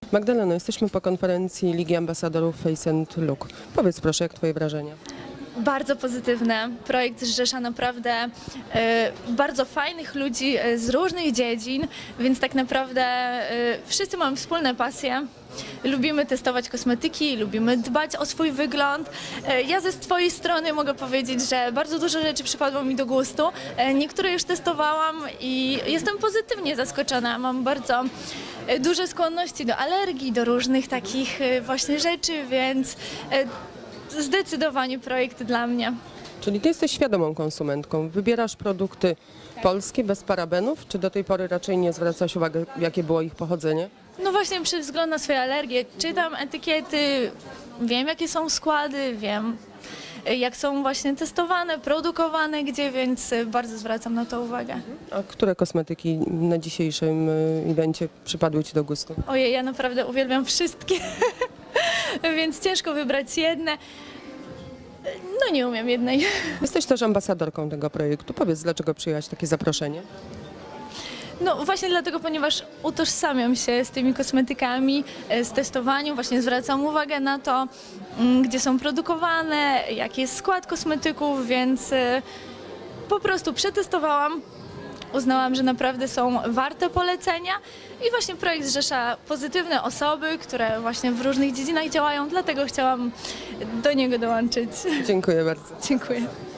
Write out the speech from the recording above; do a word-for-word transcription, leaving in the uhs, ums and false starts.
Magdaleno, jesteśmy po konferencji Ligi Ambasadorów Face and Look. Powiedz proszę, jak twoje wrażenia? Bardzo pozytywne. Projekt zrzesza naprawdę e, bardzo fajnych ludzi e, z różnych dziedzin, więc tak naprawdę e, wszyscy mamy wspólne pasje. Lubimy testować kosmetyki, lubimy dbać o swój wygląd. E, ja ze swojej strony mogę powiedzieć, że bardzo dużo rzeczy przypadło mi do gustu. E, niektóre już testowałam i jestem pozytywnie zaskoczona. Mam bardzo e, duże skłonności do alergii, do różnych takich e, właśnie rzeczy, więc e, zdecydowanie projekt dla mnie. Czyli ty jesteś świadomą konsumentką. Wybierasz produkty polskie, bez parabenów, czy do tej pory raczej nie zwracasz uwagi, jakie było ich pochodzenie? No właśnie, przez wzgląd na swoje alergie czytam etykiety, wiem jakie są składy, wiem jak są właśnie testowane, produkowane gdzie, więc bardzo zwracam na to uwagę. A które kosmetyki na dzisiejszym y, evencie przypadły ci do gustu? Ojej, ja naprawdę uwielbiam wszystkie, więc ciężko wybrać jedne. No nie umiem jednej. Jesteś też ambasadorką tego projektu. Powiedz, dlaczego przyjęłaś takie zaproszenie? No właśnie dlatego, ponieważ utożsamiam się z tymi kosmetykami, e, z testowaniem, właśnie zwracam uwagę na to, mm, gdzie są produkowane, jaki jest skład kosmetyków, więc e, po prostu przetestowałam, uznałam, że naprawdę są warte polecenia i właśnie projekt zrzesza pozytywne osoby, które właśnie w różnych dziedzinach działają, dlatego chciałam do niego dołączyć. Dziękuję bardzo. Dziękuję.